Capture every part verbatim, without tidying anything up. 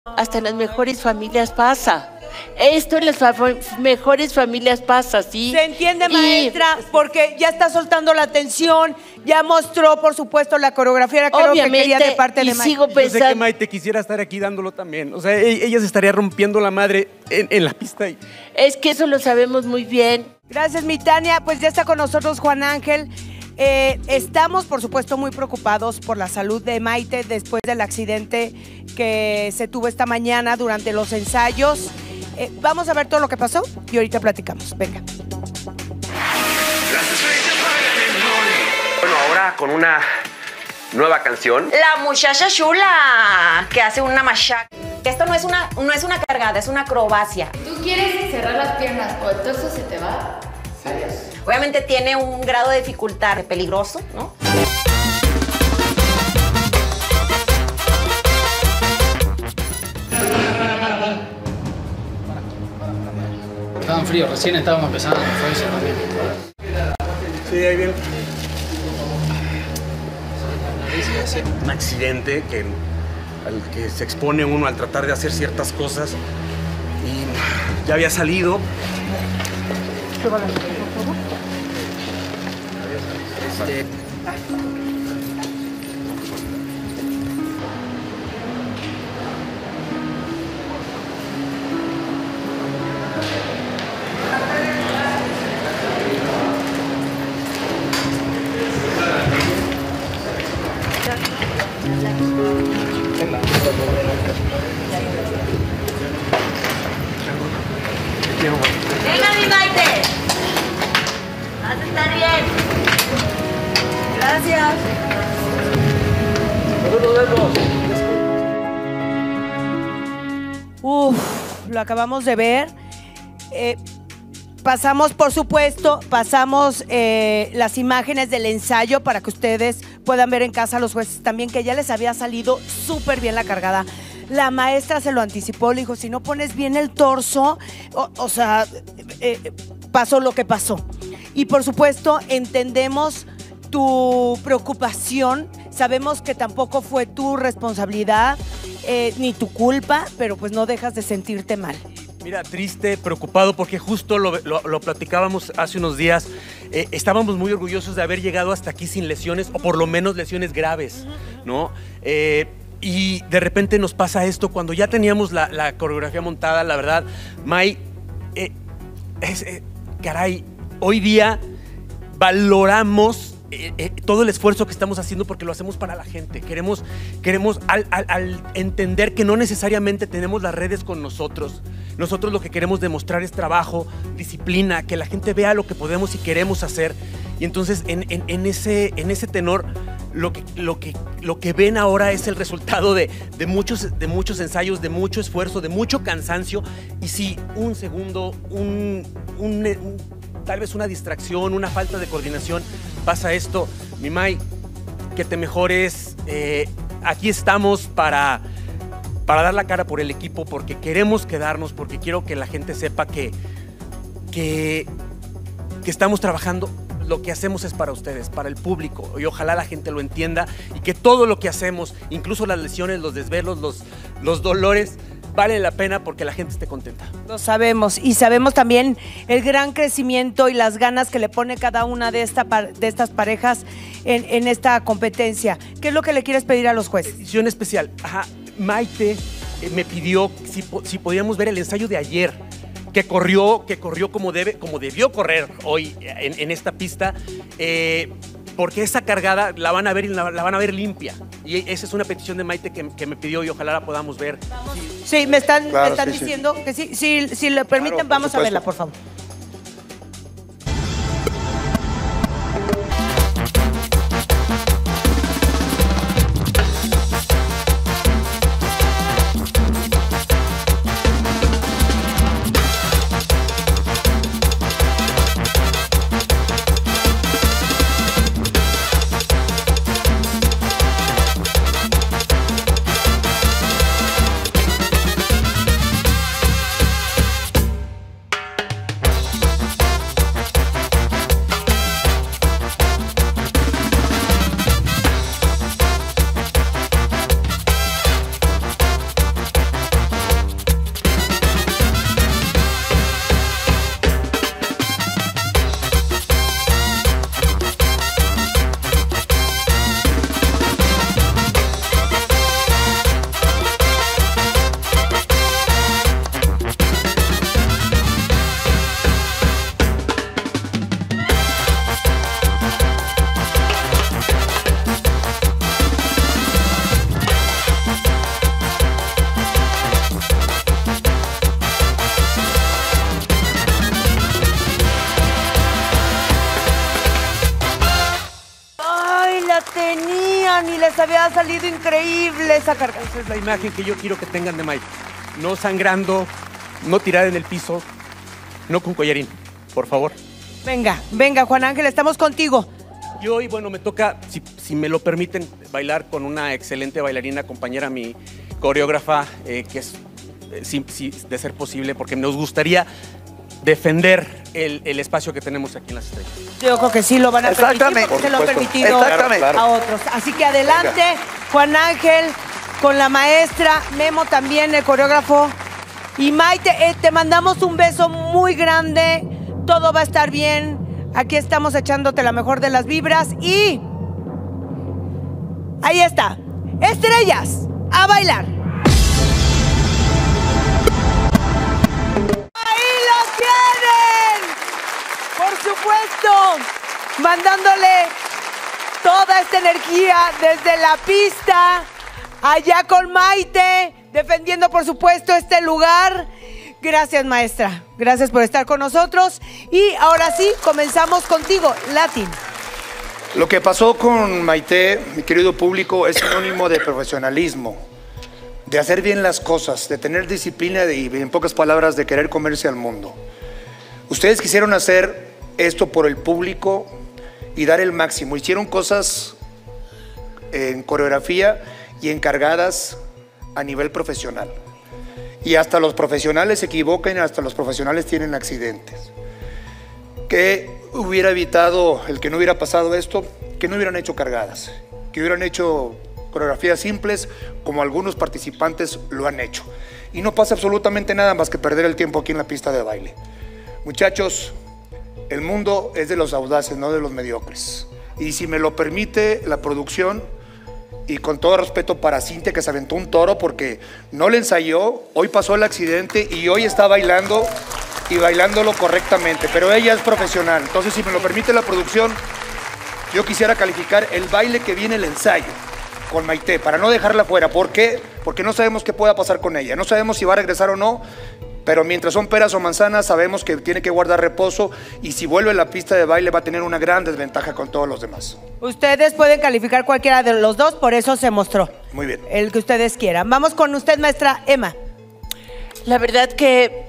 Hasta en las mejores familias pasa. Esto en las fa mejores familias pasa, ¿sí? Se entiende, maestra, y... porque ya está soltando la atención, ya mostró, por supuesto, la coreografía que lo que quería de parte de Maite. Sigo pensando... Yo sé que Maite quisiera estar aquí dándolo también. O sea, ella se estaría rompiendo la madre en, en la pista. Y... Es que eso lo sabemos muy bien. Gracias, mi Tania. Pues ya está con nosotros Juan Ángel. Eh, estamos, por supuesto, muy preocupados por la salud de Maite después del accidente que se tuvo esta mañana durante los ensayos. Eh, vamos a ver todo lo que pasó y ahorita platicamos. Venga. Bueno, ahora con una nueva canción. La muchacha chula que hace una machaca. Esto no es una, no es una cargada, es una acrobacia. Tú quieres cerrar las piernas o el torso se te va. Adiós. Obviamente tiene un grado de dificultad peligroso, ¿no? Estaban fríos, recién estábamos empezando, fue eso también. Sí, ahí viene. Un accidente que, al que se expone uno al tratar de hacer ciertas cosas y ya había salido. Este... Venga, mi Maite. Vas a estar bien. Gracias. Uf, lo acabamos de ver. Eh, pasamos, por supuesto, pasamos eh, las imágenes del ensayo para que ustedes puedan ver en casa, los jueces también, que ya les había salido súper bien la cargada. La maestra se lo anticipó, le dijo, si no pones bien el torso, o, o sea, eh, pasó lo que pasó. Y por supuesto, entendemos tu preocupación, sabemos que tampoco fue tu responsabilidad, eh, ni tu culpa, pero pues no dejas de sentirte mal. Mira, triste, preocupado, porque justo lo, lo, lo platicábamos hace unos días. Eh, estábamos muy orgullosos de haber llegado hasta aquí sin lesiones, o por lo menos lesiones graves, ¿no? Eh, y de repente nos pasa esto cuando ya teníamos la, la coreografía montada, la verdad. May, eh, es, eh, caray, hoy día valoramos Eh, eh, todo el esfuerzo que estamos haciendo porque lo hacemos para la gente. Queremos, queremos al, al, al entender que no necesariamente tenemos las redes con nosotros. Nosotros lo que queremos demostrar es trabajo, disciplina, que la gente vea lo que podemos y queremos hacer. Y entonces en, en, en, ese, en ese tenor lo que, lo, que, lo que ven ahora es el resultado de, de, muchos, de muchos ensayos, de mucho esfuerzo, de mucho cansancio. Y si un segundo, un, un, un, tal vez una distracción, una falta de coordinación, pasa esto, mi May, que te mejores. Eh, aquí estamos para, para dar la cara por el equipo, porque queremos quedarnos, porque quiero que la gente sepa que, que, que estamos trabajando. Lo que hacemos es para ustedes, para el público, y ojalá la gente lo entienda y que todo lo que hacemos, incluso las lesiones, los desvelos, los, los dolores, vale la pena porque la gente esté contenta. Lo sabemos, y sabemos también el gran crecimiento y las ganas que le pone cada una de, esta, de estas parejas en, en esta competencia. ¿Qué es lo que le quieres pedir a los jueces? Edición especial. Ajá, Maite eh, me pidió si, si podíamos ver el ensayo de ayer, que corrió, que corrió como, debe, como debió correr hoy en, en esta pista, eh, porque esa cargada la van a ver y la, la van a ver limpia. Y esa es una petición de Maite que, que me pidió y ojalá la podamos ver. Sí, me están, Claro, me están sí, diciendo sí. que sí, si, si le permiten, Claro, vamos a supuesto. verla, por favor. había salido increíble esa carga. Esa es la imagen que yo quiero que tengan de Maite. No sangrando, no tirada en el piso, no con collarín, por favor. Venga, venga, Juan Ángel, estamos contigo. Y hoy, bueno, me toca, si, si me lo permiten, bailar con una excelente bailarina, compañera, mi coreógrafa, eh, que es, eh, sí, sí, de ser posible, porque nos gustaría defender el, el espacio que tenemos aquí en Las Estrellas. Yo creo que sí lo van a permitir porque se lo han permitido a otros. Así que adelante, venga. Juan Ángel, con la maestra, Memo también, el coreógrafo. Y Maite, eh, te mandamos un beso muy grande, todo va a estar bien. Aquí estamos echándote la mejor de las vibras y... ahí está. Estrellas, a bailar. ¡Ahí lo tienen! Por supuesto, mandándole toda esta energía desde la pista, allá con Maite, defendiendo por supuesto este lugar. Gracias, maestra. Gracias por estar con nosotros. Y ahora sí, comenzamos contigo, Latin. Lo que pasó con Maite, mi querido público, es sinónimo de profesionalismo, de hacer bien las cosas, de tener disciplina y, en pocas palabras, de querer comerse al mundo. Ustedes quisieron hacer esto por el público y dar el máximo. Hicieron cosas en coreografía y encargadas a nivel profesional. Y hasta los profesionales se equivocan y hasta los profesionales tienen accidentes. ¿Qué hubiera evitado el que no hubiera pasado esto? Que no hubieran hecho cargadas, que hubieran hecho coreografías simples como algunos participantes lo han hecho. Y no pasa absolutamente nada más que perder el tiempo aquí en la pista de baile. Muchachos, el mundo es de los audaces, no de los mediocres. Y si me lo permite la producción, y con todo respeto para Cintia, que se aventó un toro porque no le ensayó, hoy pasó el accidente y hoy está bailando y bailándolo correctamente, pero ella es profesional. Entonces, si me lo permite la producción, yo quisiera calificar el baile que viene el ensayo con Maite, para no dejarla fuera. ¿Por qué? Porque no sabemos qué pueda pasar con ella, no sabemos si va a regresar o no, pero mientras son peras o manzanas, sabemos que tiene que guardar reposo y si vuelve a la pista de baile va a tener una gran desventaja con todos los demás. Ustedes pueden calificar cualquiera de los dos, por eso se mostró. Muy bien. El que ustedes quieran. Vamos con usted, maestra Emma. La verdad que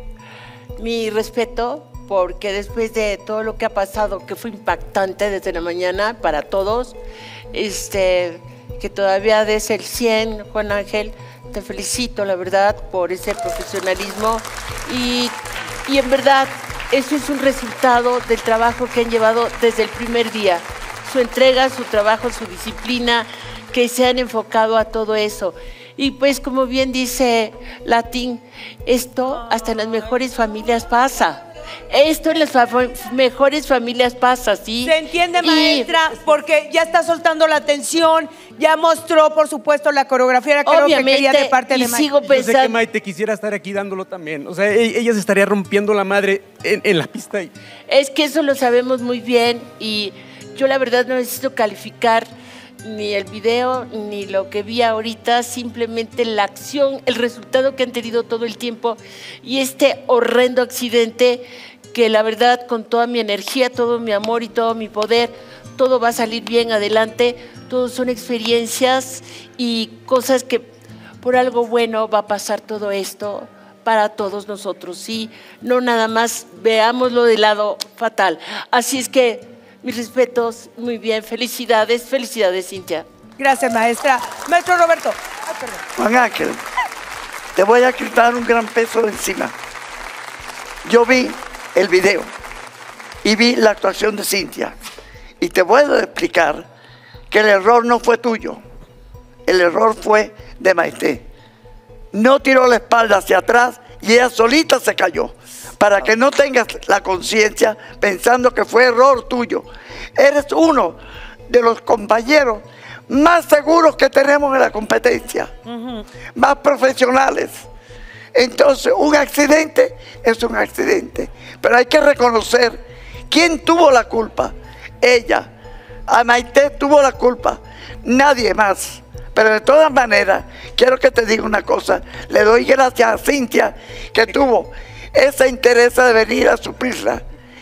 mi respeto, porque después de todo lo que ha pasado, que fue impactante desde la mañana para todos, este, que todavía des el cien, Juan Ángel, te felicito, la verdad, por ese profesionalismo y, y en verdad, eso es un resultado del trabajo que han llevado desde el primer día. Su entrega, su trabajo, su disciplina, que se han enfocado a todo eso. Y pues, como bien dice Latin, esto hasta en las mejores familias pasa. Esto en las fa mejores familias pasa, ¿sí? Se entiende, maestra, y... porque ya está soltando la tensión, ya mostró, por supuesto, la coreografía, creo que quería de parte de Maite. Sigo pensando... Yo sé que Maite quisiera estar aquí dándolo también. O sea, ella se estaría rompiendo la madre en, en la pista. Y... Es que eso lo sabemos muy bien y yo la verdad no necesito calificar ni el video, ni lo que vi ahorita, simplemente la acción, el resultado que han tenido todo el tiempo y este horrendo accidente que la verdad con toda mi energía, todo mi amor y todo mi poder, todo va a salir bien adelante, todo son experiencias y cosas que por algo bueno va a pasar todo esto para todos nosotros, ¿sí? No nada más veámoslo del lado fatal. Así es que mis respetos, muy bien, felicidades, felicidades, Cintia. Gracias, maestra. Maestro Roberto. Ay, perdón. Juan Ángel, te voy a quitar un gran peso de encima. Yo vi el video y vi la actuación de Cintia y te voy a explicar que el error no fue tuyo, el error fue de Maite. No tiró la espalda hacia atrás y ella solita se cayó. Para que no tengas la conciencia pensando que fue error tuyo. Eres uno de los compañeros más seguros que tenemos en la competencia, uh-huh. más profesionales. Entonces, un accidente es un accidente, pero hay que reconocer quién tuvo la culpa. Ella, a Maite tuvo la culpa, nadie más. Pero de todas maneras, quiero que te diga una cosa, le doy gracias a Cintia que tuvo esa interés de venir a suplirla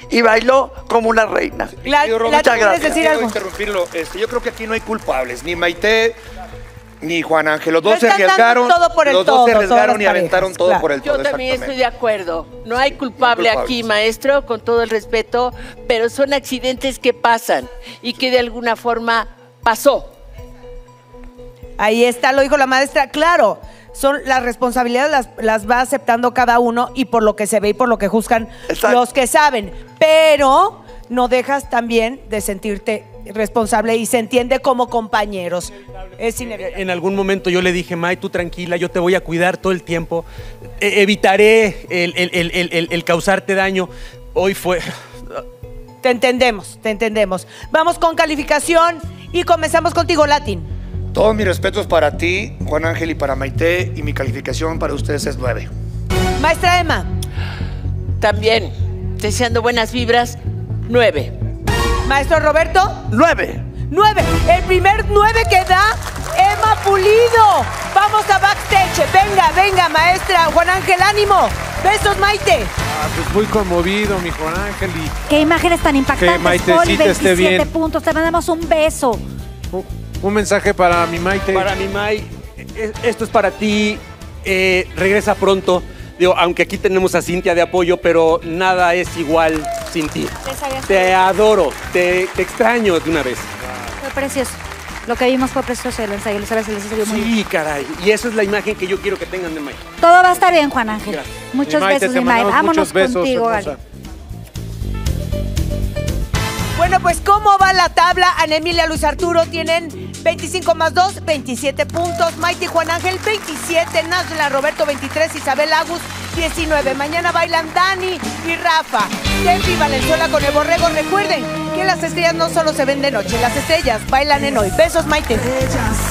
y bailó como una reina. La, Querido Roberto, la- muchas ¿quieres gracias. decir Quiero algo? interrumpirlo. Este, yo creo que aquí no hay culpables, ni Maite ni Juan Ángel. Los dos Lo se están dando arriesgaron, todo por el los dos todo, se todas arriesgaron las y aventaron parejas, todo claro. por el todo. Yo también estoy de acuerdo. No hay culpable No hay aquí, culpables. maestro, con todo el respeto, pero son accidentes que pasan y que de alguna forma pasó. Ahí está, lo dijo la maestra, claro. Son las responsabilidades las, las va aceptando cada uno y por lo que se ve y por lo que juzgan Exacto. los que saben. Pero no dejas también de sentirte responsable y se entiende como compañeros. Es inevitable. En algún momento yo le dije, May, tú tranquila, yo te voy a cuidar todo el tiempo. E- evitaré el, el- el- el- el- el causarte daño. Hoy fue... Te entendemos, te entendemos. Vamos con calificación y comenzamos contigo, Latin. Todos mis respetos para ti, Juan Ángel, y para Maite, y mi calificación para ustedes es nueve. Maestra Emma, También, deseando buenas vibras, nueve. maestro Roberto, Nueve. nueve. El primer nueve que da Emma Pulido. Vamos a backstage. Venga, venga, maestra. Juan Ángel, ánimo. Besos, Maite. Ah, pues muy conmovido, mi Juan Ángel. Y Qué imágenes tan Que impactantes, Maitecita Poli, esté veintisiete bien. puntos. Te mandamos un beso. un, un mensaje para mi Maite. Para mi May, eh, esto es para ti. eh, regresa pronto. Digo, aunque aquí tenemos a Cintia de apoyo, pero nada es igual sin ti. Te adoro, te, te extraño de una vez. Fue precioso. Lo que vimos fue precioso el ensayo. Les les salió muy bien. Sí, caray. Y esa es la imagen que yo quiero que tengan de May. Todo va a estar bien, Juan Ángel. Gracias. Muchos Mi Maite, besos, te mi May. mandamos Vámonos muchos besos, contigo, hermosa. Gali. Bueno, pues ¿cómo va la tabla? Ana Emilia, Luis Arturo tienen veinticinco más dos, veintisiete puntos. Maite y Juan Ángel, veintisiete. Nájila, Roberto, veintitrés. Isabel Agus, diecinueve. Mañana bailan Dani y Rafa. Tefi Valenzuela con el Borrego. Recuerden que las estrellas no solo se ven de noche, las estrellas bailan en hoy. Besos, Maite. Ellas